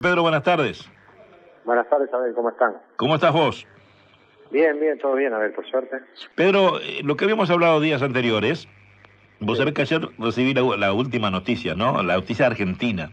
Pedro, buenas tardes. Buenas tardes, Abel, ¿cómo están? ¿Cómo estás vos? Bien, bien, todo bien, Abel, por suerte. Pedro, lo que habíamos hablado días anteriores, vos sabés Sí. que ayer recibí la última noticia, ¿no? La noticia argentina.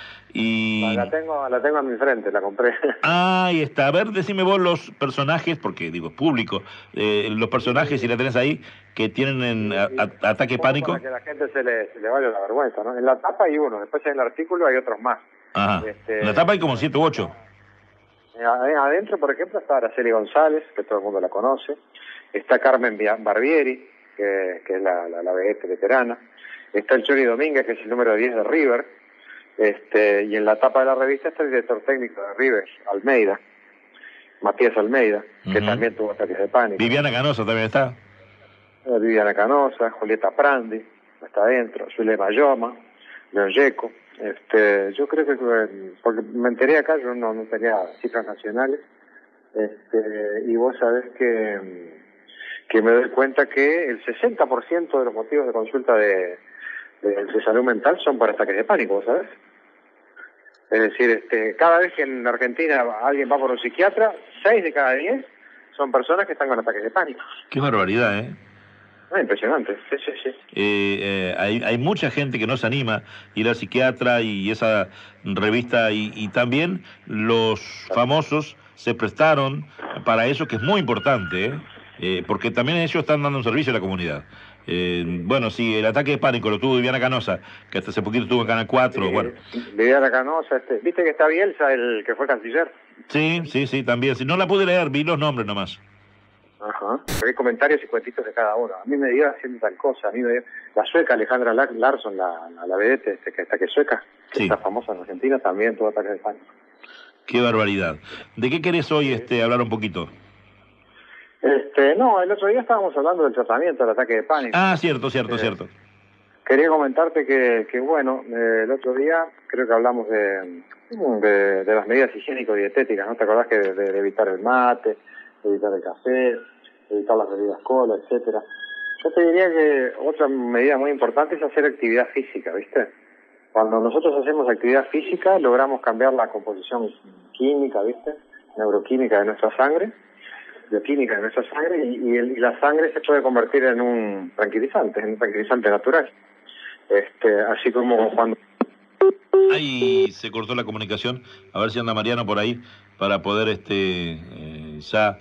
Y La tengo a mi frente, la compré. ahí está. A ver, decime vos los personajes, porque digo, es público, los personajes, si la tenés ahí, que tienen ataque Como para pánico. que la gente se le vaya la vergüenza, ¿no? En la tapa hay uno, después en el artículo hay otros más. Ajá. En la tapa hay como 7 u 8. Adentro, por ejemplo, está Araceli González, que todo el mundo la conoce. Está Carmen Barbieri, que es la vedette veterana. Está el Chori Domínguez, que es el número 10 de River. Y en la tapa de la revista está el director técnico de River, Almeida, Matías Almeida, que también tuvo ataques de pánico. Viviana Canosa también está. Viviana Canosa, Julieta Prandi, está adentro, Zulema Yoma, León Yeco. Yo creo que, porque me enteré acá, yo no tenía cifras nacionales, y vos sabés que me doy cuenta que el 60% de los motivos de consulta de salud mental son para ataques de pánico, ¿vos sabés? Es decir, cada vez que en Argentina alguien va por un psiquiatra, 6 de cada 10 son personas que están con ataques de pánico. Qué barbaridad, ¿eh? Impresionante, sí, sí, sí. Hay mucha gente que no se anima a ir al psiquiatra y esa revista, y también los famosos se prestaron para eso, que es muy importante, porque también ellos están dando un servicio a la comunidad. Bueno, sí, el ataque de pánico lo tuvo Viviana Canosa, que hasta hace poquito estuvo en Canal 4, bueno. Viviana Canosa, ¿viste que está Bielsa, el que fue canciller? Sí, también. Si no la pude leer, vi los nombres nomás. Ajá. Hay comentarios y cuentitos de cada uno. A mí me dio haciendo tal cosa, a mí me dio... La sueca Alejandra Larsson, la vedette, que es sueca, que está famosa en Argentina, también tuvo ataques de pánico. Qué barbaridad. ¿De qué querés hoy hablar un poquito? No, el otro día estábamos hablando del tratamiento del ataque de pánico. Ah, cierto. Quería comentarte que bueno, el otro día creo que hablamos de las medidas higiénico-dietéticas, ¿no? ¿Te acordás que de evitar el mate, de evitar el café, de evitar las bebidas cola, etcétera? Yo te diría que otra medida muy importante es hacer actividad física, ¿viste? Cuando nosotros hacemos actividad física, logramos cambiar la composición química, ¿viste? Neuroquímica de nuestra sangre, bioquímica de nuestra sangre, y la sangre se puede convertir en un tranquilizante natural. Así como cuando... Ahí se cortó la comunicación, a ver si anda Mariano por ahí para poder ya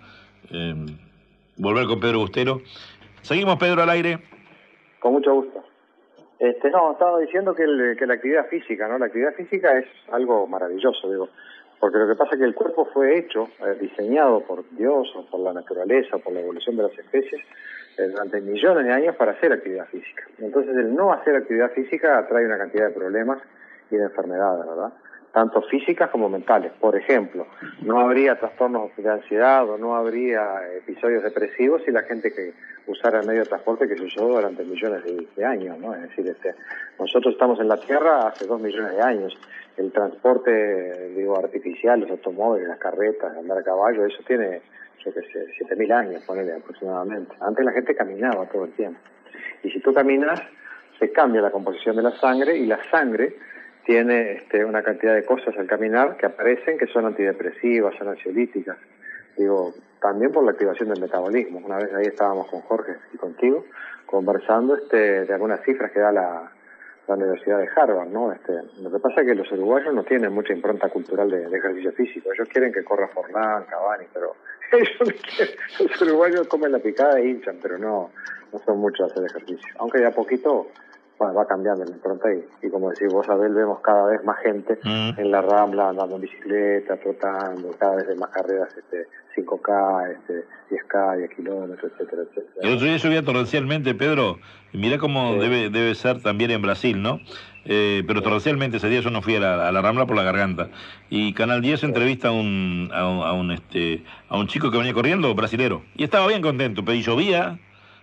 volver con Pedro Bustero. Seguimos, Pedro, al aire. Con mucho gusto. No, estaba diciendo que la actividad física, ¿no? La actividad física es algo maravilloso, digo, porque lo que pasa es que el cuerpo fue hecho, diseñado por Dios o por la naturaleza o por la evolución de las especies durante millones de años para hacer actividad física. Entonces el no hacer actividad física trae una cantidad de problemas y de enfermedades, ¿verdad? Tanto físicas como mentales. Por ejemplo, no habría trastornos de ansiedad o no habría episodios depresivos si la gente que usara el medio de transporte que se usó durante millones de años, ¿no? Es decir, nosotros estamos en la Tierra hace 2 millones de años. El transporte, artificial, los automóviles, las carretas, andar a caballo, eso tiene, yo qué sé, 7.000 años, ponele aproximadamente. Antes la gente caminaba todo el tiempo. Y si tú caminas, se cambia la composición de la sangre, y la sangre tiene una cantidad de cosas al caminar que aparecen, que son antidepresivas, son ansiolíticas. También por la activación del metabolismo. Una vez ahí estábamos con Jorge y contigo conversando de algunas cifras que da la Universidad de Harvard, ¿no? Lo que pasa es que los uruguayos no tienen mucha impronta cultural de ejercicio físico. Ellos quieren que corra Forlán, Cavani, pero los uruguayos comen la picada e hinchan, pero no son muchos a hacer ejercicio. Aunque de a poquito va cambiando la impronta, y como decís vos, Abel, vemos cada vez más gente en la Rambla andando en bicicleta, trotando, cada vez hay más carreras 5K, 10K, 10 kilómetros, etcétera. El otro día llovía torrencialmente, Pedro, y mirá cómo debe ser también en Brasil, ¿no? Pero torrencialmente ese día yo no fui a la Rambla por la garganta. Y Canal 10 entrevista a un chico que venía corriendo, brasilero, y estaba bien contento, pero y llovía.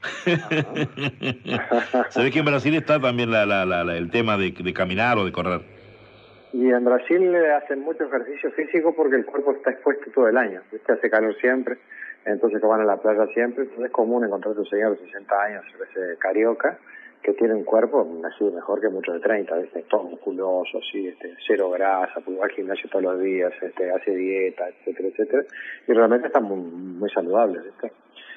¿Sabés que en Brasil está también el tema de caminar o de correr? Y en Brasil hacen mucho ejercicio físico porque el cuerpo está expuesto todo el año, ¿viste? Hace calor siempre, entonces van a la playa siempre. Entonces es común encontrar a un señor de 60 años, a veces carioca, que tiene un cuerpo así mejor que muchos de 30, ¿viste? Todo musculoso, así, cero grasa, pues va al gimnasio todos los días, hace dieta, etcétera, etcétera, y realmente está muy, muy saludable, ¿viste?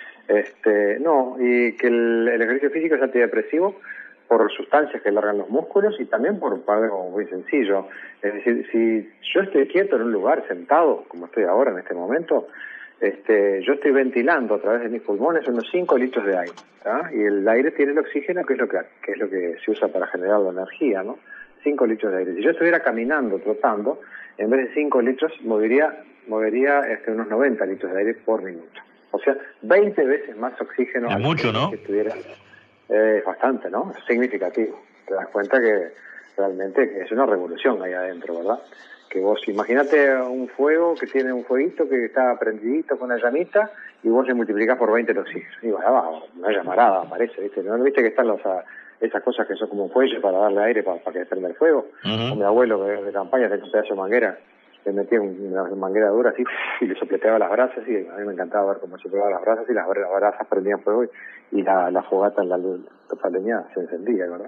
No, y que el ejercicio físico es antidepresivo por sustancias que largan los músculos y también por algo muy sencillo. Es decir, si yo estoy quieto en un lugar, sentado, como estoy ahora en este momento, yo estoy ventilando a través de mis pulmones unos 5 litros de aire, ¿tá? Y el aire tiene el oxígeno, que es lo que se usa para generar la energía, ¿no? 5 litros de aire. Si yo estuviera caminando, trotando, en vez de 5 litros, movería unos 90 litros de aire por minuto. O sea, 20 veces más oxígeno. Es mucho, ¿no? Que estuviera. Bastante, ¿no? Es significativo. Te das cuenta que realmente es una revolución ahí adentro, ¿verdad? Que vos imagínate un fuego que tiene un fueguito que está prendidito con una llamita y vos le multiplicás por 20 el oxígeno. Y vas abajo, una llamarada aparece, ¿viste? ¿No viste que están esas cosas que son como un fuelle para darle aire para que prenda el fuego? O mi abuelo de campaña tenía un pedazo de manguera, le metía una manguera dura así y le sopleteaba las brasas, y a mí me encantaba ver cómo sopleteaba las brasas y las brasas prendían fuego y la fogata en la luz leña se encendía, ¿verdad?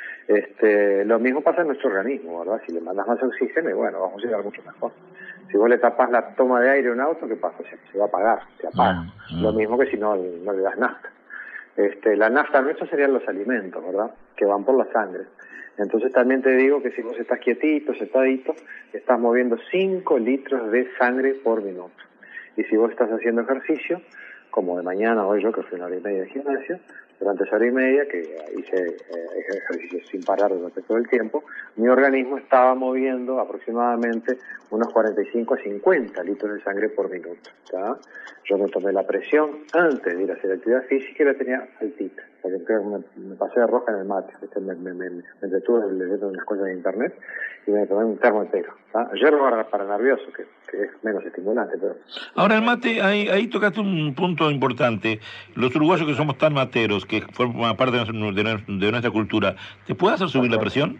Lo mismo pasa en nuestro organismo, ¿verdad? Si le mandas más oxígeno, y bueno, vamos a llegar mucho mejor. Si vos le tapás la toma de aire a un auto, ¿qué pasa? Se va a apagar, se apaga. Lo mismo que si no le das nafta. La nafta nuestra serían los alimentos, ¿verdad? Que van por la sangre. Entonces también te digo que si vos estás quietito, sentadito, estás moviendo 5 litros de sangre por minuto. Y si vos estás haciendo ejercicio, como de mañana, hoy yo que fui 1 hora y media de gimnasio, durante esa hora y media, que hice ejercicio sin parar durante todo el tiempo, mi organismo estaba moviendo aproximadamente unos 45 a 50 litros de sangre por minuto, ¿tá? Yo me tomé la presión antes de ir a hacer actividad física y la tenía altita, porque me pasé de roja en el mate, me entretuve leyendo unas cosas de internet y me tomé un termo entero, ¿tá? Yerba para nervioso, que es menos estimulante, pero... Ahora el mate, ahí tocaste un punto importante. Los uruguayos que somos tan materos, que forman parte de nuestra cultura, ¿te puede hacer subir la presión?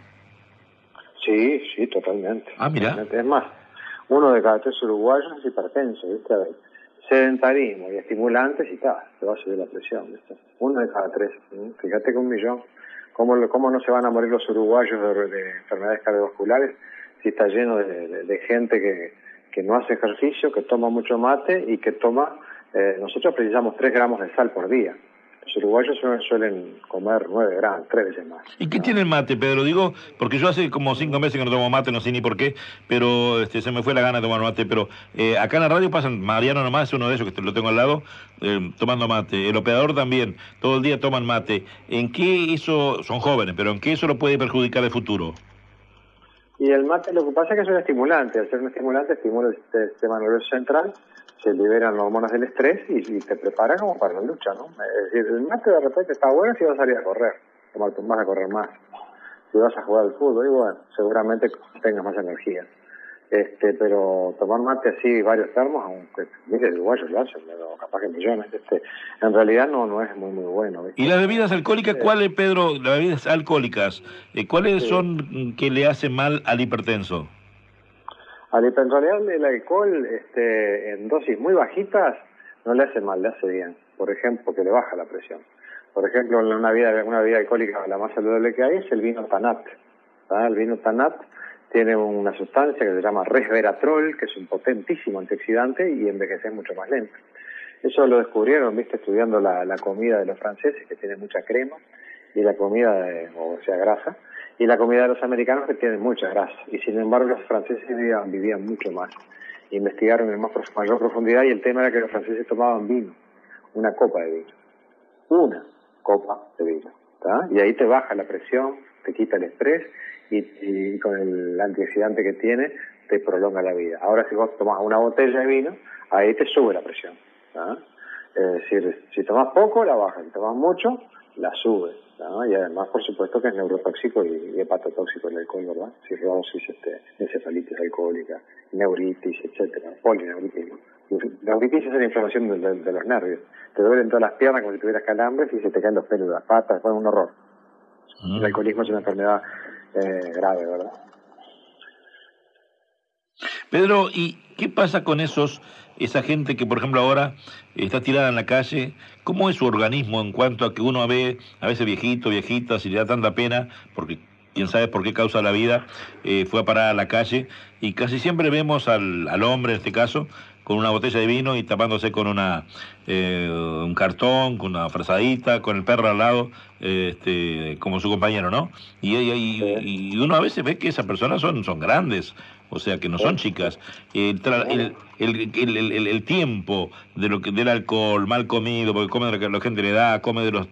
Sí, totalmente. Ah, mira. Totalmente. Es más, 1 de cada 3 uruguayos es hipertenso, ¿viste? Sedentarismo y estimulantes y tal, te va a subir la presión, ¿viste? 1 de cada 3. Fíjate que 1 millón. ¿Cómo no se van a morir los uruguayos de enfermedades cardiovasculares si está lleno de gente que no hace ejercicio, que toma mucho mate y que toma... nosotros precisamos 3 gramos de sal por día. Los uruguayos suelen comer 9 gramos, 3 veces más. ¿Y qué tiene el mate, Pedro? Digo, porque yo hace como 5 meses que no tomo mate, no sé ni por qué, pero se me fue la gana de tomar mate. Pero acá en la radio pasan, Mariano nomás es uno de ellos, que lo tengo al lado, tomando mate. El operador también, todo el día toman mate. ¿En qué eso, son jóvenes, pero en qué eso lo puede perjudicar de futuro? Y el mate lo que pasa es que es un estimulante. Al ser un estimulante, estimula el sistema nervioso central, se liberan hormonas del estrés y te prepara como para la lucha, ¿no? Es decir, el mate de repente está bueno si vas a salir a correr, como vas a correr más. Si vas a jugar al fútbol, y bueno, seguramente tengas más energía. Pero tomar mate así, varios termos, aunque mire, el uruguayo lo hacen, pero capaz que millones, en realidad no es muy bueno, ¿viste? ¿Y las bebidas alcohólicas, cuáles, Pedro, las bebidas alcohólicas, cuáles son que le hacen mal al hipertenso? En realidad el alcohol en dosis muy bajitas no le hace mal, le hace bien. Por ejemplo, que le baja la presión. Por ejemplo, una bebida alcohólica la más saludable que hay es el vino Tanat. ¿Tá? El vino Tanat tiene una sustancia que se llama resveratrol, que es un potentísimo antioxidante y envejece mucho más lento. Eso lo descubrieron, viste, estudiando la comida de los franceses, que tiene mucha crema, y la comida, o sea, grasa, y la comida de los americanos, que tiene mucha grasa. Y sin embargo, los franceses vivían mucho más. Investigaron en mayor profundidad, y el tema era que los franceses tomaban vino, una copa de vino. Una copa de vino. ¿Tá? Y ahí te baja la presión, te quita el estrés, y con el antioxidante que tiene, te prolonga la vida. Ahora, si vos tomás una botella de vino, ahí te sube la presión. ¿Tá? Es decir, si tomás poco, la baja. Si tomás mucho, la sube. ¿No? Y además, por supuesto, que es neurotóxico y hepatotóxico el alcohol, ¿verdad? Cirrosis, encefalitis alcohólica, neuritis, etcétera, polineuritis, ¿no? Neuritis es la inflamación de los nervios. Te duelen todas las piernas como si tuvieras calambres y se te caen los pelos de las patas, es un horror. El alcoholismo es una enfermedad grave, ¿verdad? Pedro, ¿y ¿Qué pasa con esa gente que, por ejemplo, ahora está tirada en la calle? ¿Cómo es su organismo en cuanto a que uno ve a veces viejito, viejita, si le da tanta pena, porque quién sabe por qué causa la vida, fue a parar a la calle, y casi siempre vemos al hombre, en este caso, con una botella de vino y tapándose con un cartón, con una frazadita, con el perro al lado, como su compañero, ¿no? Y uno a veces ve que esas personas son grandes, o sea, que no son chicas. El tiempo del alcohol, mal comido, porque come de lo que la gente le da, come de los...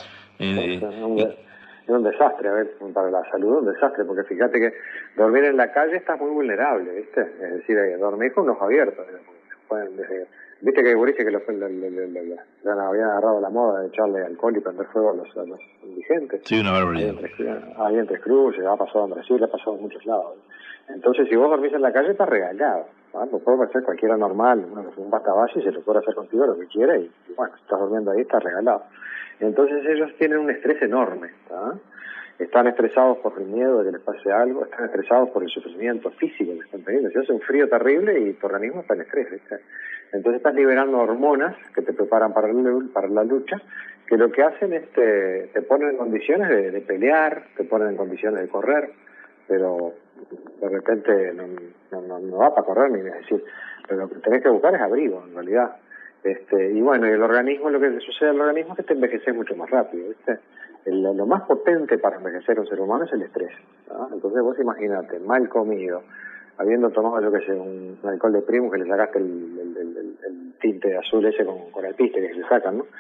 Es un desastre, a ver, para la salud, un desastre, porque fíjate que dormir en la calle estás muy vulnerable, ¿viste? Es decir, dormir con los abiertos. Viste que que habían agarrado la moda de echarle alcohol y prender fuego a los indigentes. Sí, una barbaridad. Ahí en Tres Cruces, ha pasado en Brasil, ha pasado en muchos lados. Entonces, si vos dormís en la calle, estás regalado. Lo puede hacer cualquiera normal, un pastabase, y se lo puede hacer contigo lo que quiera, y bueno, si estás durmiendo ahí, estás regalado. Entonces ellos tienen un estrés enorme, ¿tá? Están estresados por el miedo de que les pase algo, están estresados por el sufrimiento físico que están teniendo. Si hace un frío terrible y tu organismo está en estrés, ¿viste? Entonces estás liberando hormonas que te preparan para la lucha, que lo que hacen es te ponen en condiciones de pelear, te ponen en condiciones de correr, pero de repente no va para correr, ni es decir, pero lo que tenés que buscar es abrigo, en realidad. Y bueno, y el organismo, lo que le sucede al organismo es que te envejeces mucho más rápido, ¿viste? Lo más potente para envejecer un ser humano es el estrés, ¿no? Entonces vos imaginate, mal comido, habiendo tomado, yo que sé, un alcohol de primo, que le sacaste el tinte azul ese con el piste que se sacan, ¿no?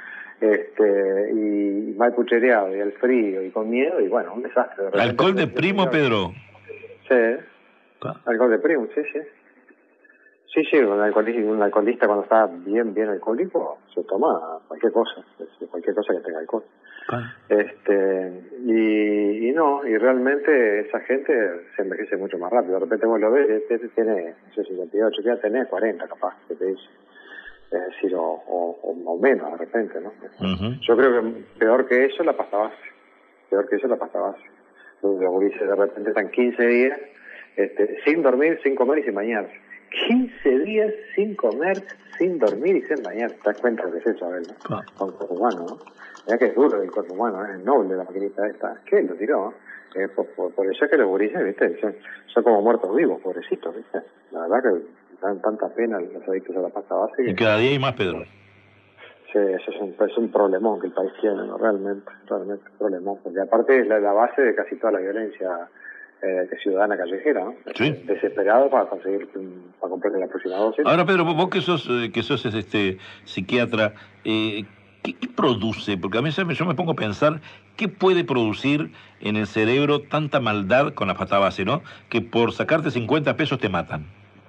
Y mal puchereado, y al frío, y con miedo, y bueno, un desastre. ¿Alcohol de primo, Pedro? Sí, alcohol de primo, sí. Sí, un alcoholista cuando está bien alcohólico se toma cualquier cosa que tenga alcohol. Y realmente esa gente se envejece mucho más rápido. De repente vos lo ves, tiene, no sé, 58, ya tenés 40 capaz, que te dice. Es decir, o menos de repente, ¿no? Yo creo que peor que eso la pasta base. Los gurises de repente están 15 días sin dormir, sin comer y sin bañarse. 15 días sin comer, sin dormir y sin bañar. ¿Te das cuenta de lo que es eso, a ver, no? Con el cuerpo humano, ¿no? Mira que es duro el cuerpo humano, es noble la maquinita esta. ¿Qué? Lo tiró, ¿no? Por eso es que los gurises, ¿viste? Son como muertos vivos, pobrecitos, ¿viste? La verdad que dan tanta pena los adictos a la pasta base. Y cada día hay más, Pedro. Sí, eso es un problemón que el país tiene, ¿no? Realmente un problemón. Porque aparte es la base de casi toda la violencia ciudadana callejera, ¿no? Sí. Desesperado para comprarle la próxima dosis. Ahora, Pedro, vos que sos psiquiatra, ¿qué produce? Porque a mí yo me pongo a pensar, ¿qué puede producir en el cerebro tanta maldad con la pasta base, ¿no? Que por sacarte 50 pesos te matan.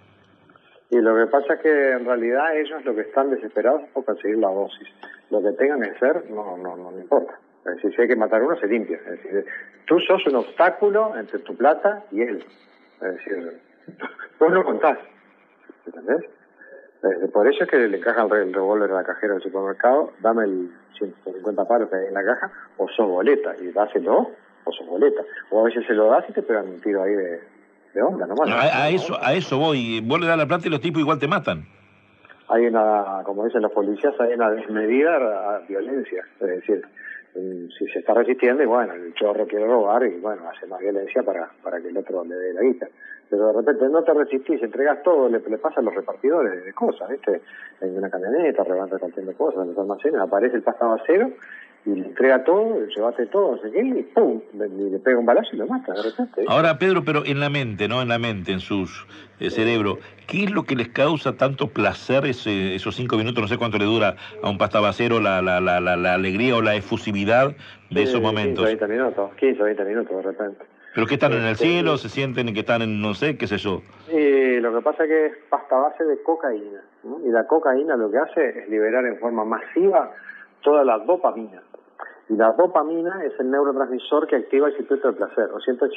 Y lo que pasa es que en realidad ellos lo que están desesperados es por conseguir la dosis. Lo que tengan que hacer no importa. Es decir, si hay que matar uno, se limpia. Es decir, tú sos un obstáculo entre tu plata y él. Es decir, vos lo contás. ¿Entendés? Por eso es que le encajan el revólver a la cajera del supermercado, dame el 150 palos que hay en la caja, o sos boleta, y dáselo, o sos boleta. O a veces se lo das y te pegan un tiro ahí de onda, nomás. A eso voy. Vos le das la plata y los tipos igual te matan. Hay como dicen los policías, hay una desmedida violencia. Es decir, si se está resistiendo, y bueno, el chorro quiere robar, y bueno, hace más violencia para que el otro le dé la guita. Pero de repente no te resistís, entregas todo, le pasan los repartidores de cosas, ¿viste? En una camioneta, repartiendo cosas, en los almacenes, aparece el pasta basero, y le entrega todo, llévate todo, no sé qué, y ¡pum! Le pega un balazo y lo mata de repente. Ahora, Pedro, pero en la mente, ¿no? En la mente, en su cerebro, ¿qué es lo que les causa tanto placer esos 5 minutos, no sé cuánto le dura a un pastabacero la alegría o la efusividad de esos momentos? 15 o 20 minutos de repente. ¿Pero que están en el cielo? ¿Se sienten que están en, no sé, qué sé yo? Y lo que pasa es que es pasta base de cocaína, ¿no? Y la cocaína lo que hace es liberar en forma masiva toda la dopamina. Y la dopamina es el neurotransmisor que activa el circuito del placer.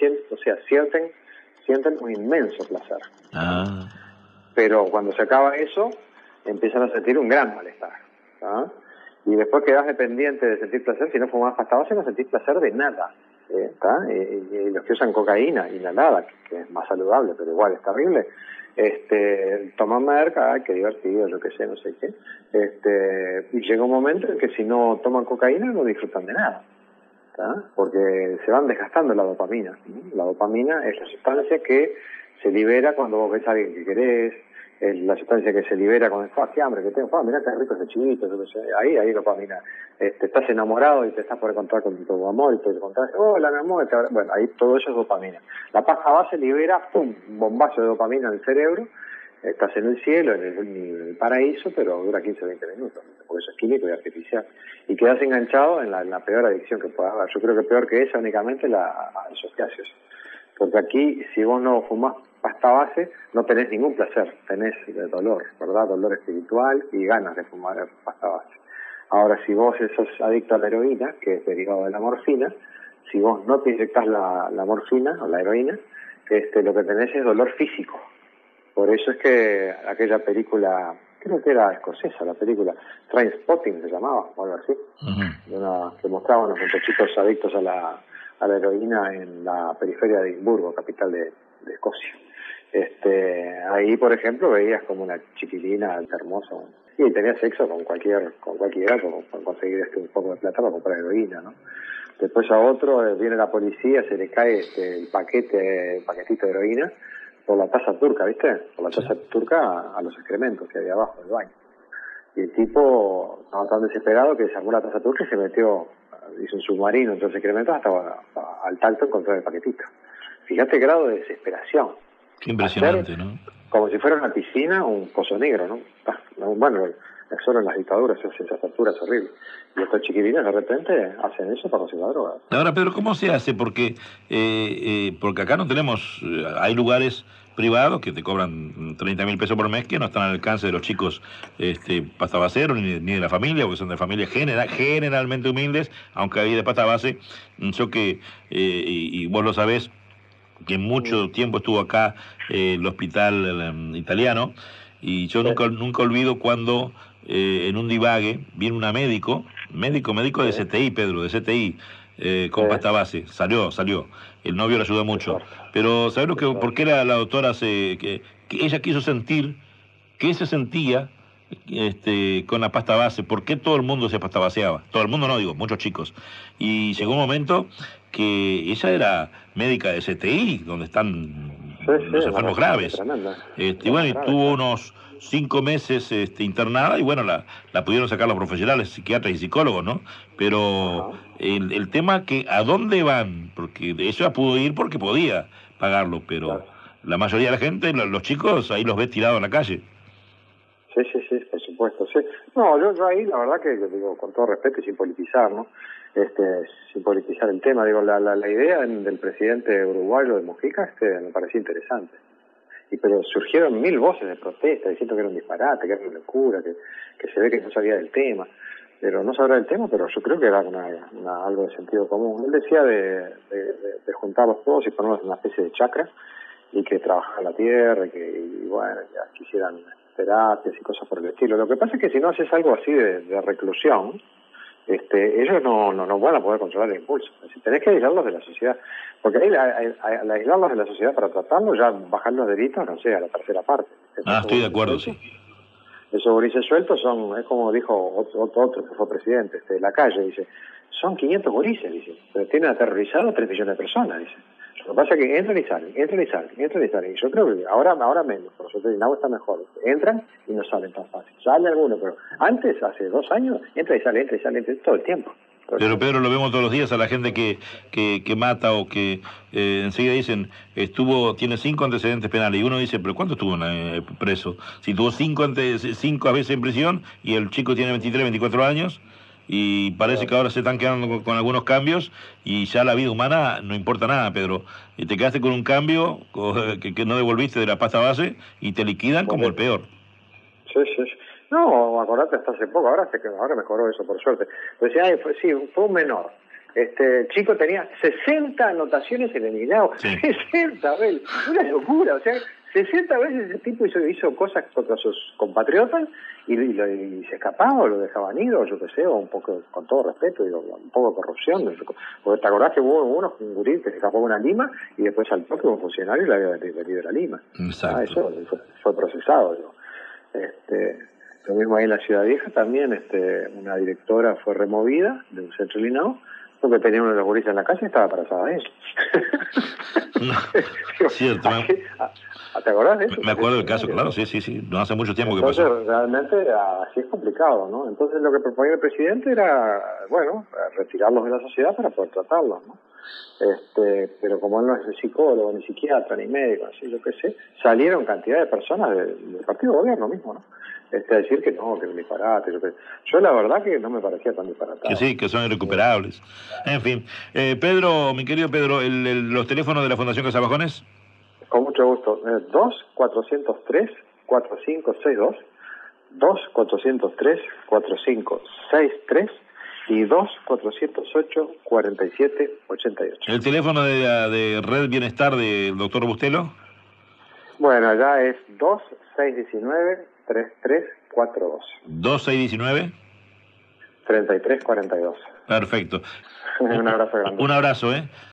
Sienten un inmenso placer. Pero cuando se acaba eso, empiezan a sentir un gran malestar. Y después quedás dependiente de sentir placer. Si no fumás pasta base, no sentís placer de nada. y los que usan cocaína inhalada, que es más saludable, pero igual es terrible, toman merca, qué divertido, yo qué sé, no sé qué, y llega un momento en que si no toman cocaína no disfrutan de nada, porque se van desgastando la dopamina, ¿no? La dopamina es la sustancia que se libera cuando vos ves a alguien que querés, es la sustancia que se libera cuando qué hambre que tengo, mirá qué rico ese chivito, yo qué sé, ahí dopamina, estás enamorado y te estás por encontrar con tu amor y te encontrás, hola mi amor, bueno, ahí todo eso es dopamina. La pasta base libera, pum, un bombazo de dopamina en el cerebro, estás en el cielo, en el paraíso, pero dura 15 o 20 minutos, porque eso es químico y artificial. Y quedas enganchado en la peor adicción que pueda haber. Yo creo que peor que esa únicamente a los opiáceos. Porque aquí, si vos no fumás pasta base, no tenés ningún placer, tenés dolor, ¿verdad? Dolor espiritual y ganas de fumar pasta base. Ahora, si vos sos adicto a la heroína, que es derivado de la morfina, si vos no te inyectás la morfina o la heroína, lo que tenés es dolor físico. Por eso es que aquella película, creo que era escocesa, la película Trainspotting se llamaba, o algo así, que mostraba unos muchachitos adictos a la heroína en la periferia de Edimburgo, capital de Escocia. Ahí, por ejemplo, veías como una chiquilina hermosa y tenía sexo con cualquiera por conseguir un poco de plata para comprar heroína, ¿no? Después a otro viene la policía, se le cae el paquetito de heroína por la taza turca, ¿viste? Por la taza turca a los excrementos que había abajo del baño. Y el tipo estaba tan desesperado que sacó la taza turca y se metió, hizo un submarino entre los excrementos hasta al tacto encontrar el paquetito. Fíjate el grado de desesperación. Qué impresionante, ¿no? Como si fuera una piscina, un pozo negro, ¿no? Bueno, solo en las dictaduras se hacen esas torturas horribles. Y estos chiquilines de repente hacen eso para conseguir la droga. Ahora, Pedro, ¿cómo se hace? Porque acá no tenemos, hay lugares privados que te cobran 30.000 pesos por mes que no están al alcance de los chicos pasta baseros ni de la familia, porque son de familias generalmente humildes, aunque hay de pasta base. Yo que, y vos lo sabés, que mucho tiempo estuvo acá el hospital italiano, y yo nunca olvido cuando en un divague viene una médico de CTI, Pedro, de CTI, con pasta base, salió, el novio le ayudó mucho, pero ¿sabes por qué la doctora que ella quiso sentir qué se sentía con la pasta base? ¿Por qué todo el mundo se pasta baseaba? Todo el mundo no, digo, muchos chicos. Y llegó un momento que ella era médica de CTI, donde están los enfermos graves. Y bueno, y tuvo unos 5 meses internada, y bueno, la pudieron sacar los profesionales, psiquiatras y psicólogos, ¿no? Pero el tema que a dónde van, porque ella pudo ir porque podía pagarlo, pero la mayoría de la gente, los chicos, ahí los ves tirados en la calle. Sí, por supuesto, sí. No, yo ahí la verdad que digo, con todo respeto y sin politizar, ¿no? Sin politizar el tema, digo, la idea del presidente uruguayo de Mujica me parecía interesante. Pero surgieron 1000 voces de protesta diciendo que era un disparate, que era una locura, que se ve que no sabía del tema. Pero no sabrá del tema, pero yo creo que era algo de sentido común. Él decía de juntarlos todos y ponerlos en una especie de chacra y que trabajaran la tierra y bueno, ya quisieran terapias y cosas por el estilo. Lo que pasa es que si no haces algo así de reclusión, ellos no van a poder controlar el impulso. Es decir, tenés que aislarlos de la sociedad, porque ahí al aislarlos de la sociedad para tratarlos, ya bajar los delitos, no sé, a la tercera parte. Estoy de acuerdo, sí. Esos gurises sueltos es como dijo otro que fue presidente, la calle, dice, son 500 gurises, dice, pero tienen aterrorizado a 3 millones de personas, dice. Lo que pasa es que entran y salen. Y yo creo que ahora menos, por suerte el agua está mejor. Entran y no salen tan fácil. Sale alguno, pero antes, hace 2 años, entra y sale todo el tiempo. Pero Pedro, lo vemos todos los días a la gente que mata o que enseguida dicen, tiene 5 antecedentes penales. Y uno dice, ¿pero cuánto estuvo preso? Si tuvo 5 veces en prisión y el chico tiene 23, 24 años, y parece que ahora se están quedando con algunos cambios y ya la vida humana no importa nada, Pedro. Y te quedaste con un cambio que no devolviste de la pasta base y te liquidan como el peor. Sí. No, acordate hasta hace poco, ahora mejoró eso, por suerte. Pero fue un menor. El chico tenía 60 anotaciones en el hilado. Sí. 60, Abel, una locura. O sea, 60 veces ese tipo hizo cosas contra sus compatriotas y se escapaba, o lo dejaban ir, o yo qué sé, o un poco, con todo respeto, digo, un poco de corrupción. Porque te acordás que hubo un gurí que se escapó de una lima y después saltó que un funcionario le había detenido de la lima. Exacto. Eso fue procesado, digo. Lo mismo ahí en la Ciudad Vieja también, una directora fue removida de un centro Linao porque tenía uno de los gurises en la casa y estaba embarazada de él. No, cierto. ¿Te acordás de eso? Me acuerdo del caso, claro, sí. No hace mucho tiempo Entonces, que pasó. realmente así es complicado, ¿no? Entonces lo que proponía el presidente era, bueno, retirarlos de la sociedad para poder tratarlos, ¿no? Pero como él no es psicólogo, ni psiquiatra, ni médico, así yo qué sé, salieron cantidad de personas del partido de gobierno mismo, ¿no? A decir que no, que es un disparate. Yo la verdad que no me parecía tan disparatado. Que sí, que son irrecuperables. En fin. Pedro, mi querido Pedro, los teléfonos de la Fundación Casabajones. Con mucho gusto. 2-403-4562, 2-403-4563 y 2-408-4788. ¿El teléfono de Red Bienestar del doctor Bustelo? Bueno, allá es 2-619-3342. 2619. 3342. Perfecto. Un abrazo grande. Un abrazo, ¿eh?